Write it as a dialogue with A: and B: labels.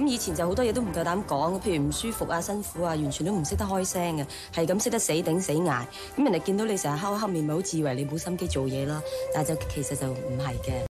A: 咁以前就好多嘢都唔夠膽講，譬如唔舒服啊、辛苦啊，完全都唔識得開聲嘅，係咁識得死頂死捱。咁人哋見到你成日黑口黑面，咪好自以為你冇心機做嘢咯。但係就其實就唔係嘅。